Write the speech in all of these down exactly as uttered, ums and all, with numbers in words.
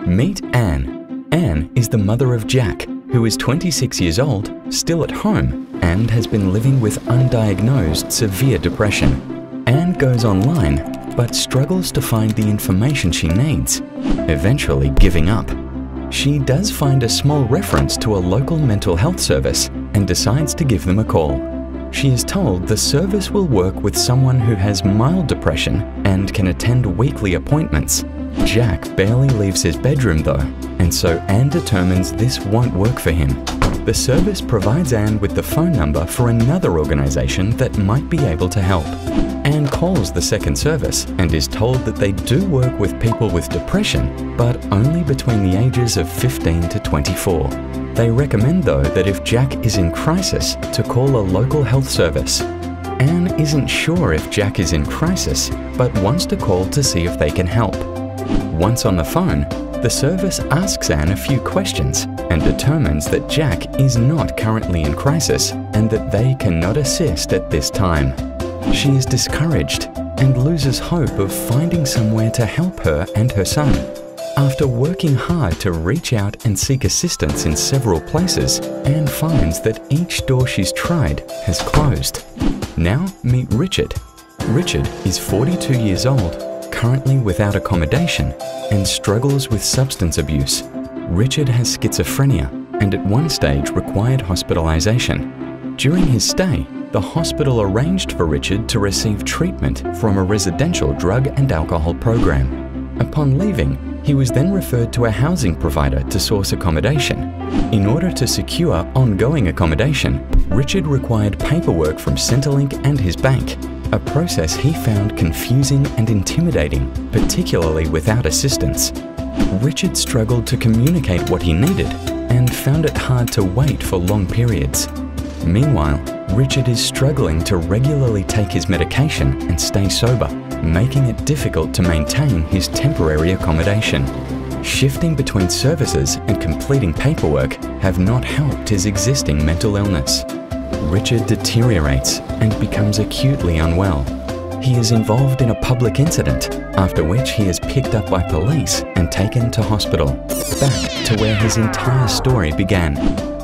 Meet Anne. Anne is the mother of Jack, who is twenty-six years old, still at home, and has been living with undiagnosed severe depression. Anne goes online, but struggles to find the information she needs, eventually giving up. She does find a small reference to a local mental health service and decides to give them a call. She is told the service will work with someone who has mild depression and can attend weekly appointments. Jack barely leaves his bedroom though, and so Anne determines this won't work for him. The service provides Anne with the phone number for another organisation that might be able to help. Anne calls the second service and is told that they do work with people with depression, but only between the ages of fifteen to twenty-four. They recommend though that if Jack is in crisis, to call a local health service. Anne isn't sure if Jack is in crisis, but wants to call to see if they can help. Once on the phone, the service asks Anne a few questions and determines that Jack is not currently in crisis and that they cannot assist at this time. She is discouraged and loses hope of finding somewhere to help her and her son. After working hard to reach out and seek assistance in several places, Anne finds that each door she's tried has closed. Now meet Richard. Richard is forty-two years old, currently without accommodation, and struggles with substance abuse. Richard has schizophrenia and at one stage required hospitalization. During his stay, the hospital arranged for Richard to receive treatment from a residential drug and alcohol program. Upon leaving, he was then referred to a housing provider to source accommodation. In order to secure ongoing accommodation, Richard required paperwork from Centrelink and his bank, a process he found confusing and intimidating, particularly without assistance. Richard struggled to communicate what he needed and found it hard to wait for long periods. Meanwhile, Richard is struggling to regularly take his medication and stay sober, making it difficult to maintain his temporary accommodation. Shifting between services and completing paperwork have not helped his existing mental illness. Richard deteriorates and becomes acutely unwell. He is involved in a public incident, after which he is picked up by police and taken to hospital, back to where his entire story began.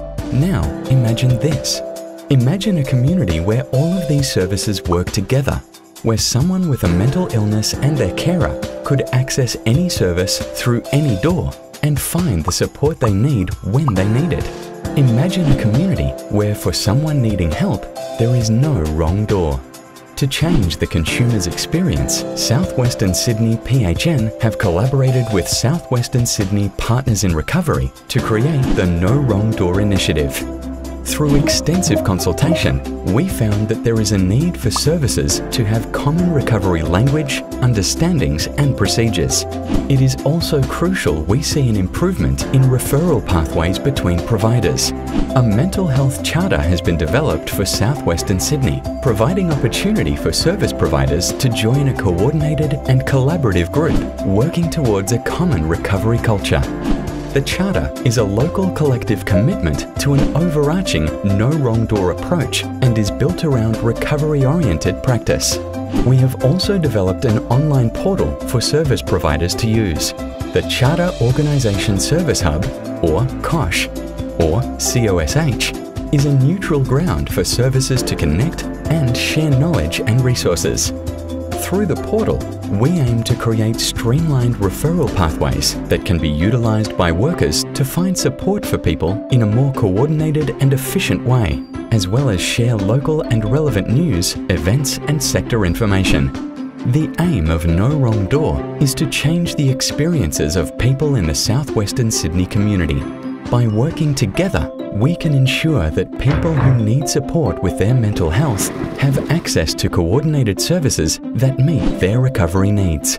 Now imagine this. Imagine a community where all of these services work together, where someone with a mental illness and their carer could access any service through any door and find the support they need when they need it. Imagine a community where for someone needing help, there is no wrong door. To change the consumer's experience, South Western Sydney P H N have collaborated with South Western Sydney Partners in Recovery to create the No Wrong Door initiative. Through extensive consultation, we found that there is a need for services to have common recovery language, understandings and procedures. It is also crucial we see an improvement in referral pathways between providers. A mental health charter has been developed for South Western Sydney, providing opportunity for service providers to join a coordinated and collaborative group working towards a common recovery culture. The Charter is a local collective commitment to an overarching no wrong door approach and is built around recovery-oriented practice. We have also developed an online portal for service providers to use. The Charter Organisation Service Hub, or COSH, or C O S H, is a neutral ground for services to connect and share knowledge and resources. Through the portal, we aim to create streamlined referral pathways that can be utilised by workers to find support for people in a more coordinated and efficient way, as well as share local and relevant news, events and sector information. The aim of No Wrong Door is to change the experiences of people in the South Western Sydney community. By working together, we can ensure that people who need support with their mental health have access to coordinated services that meet their recovery needs.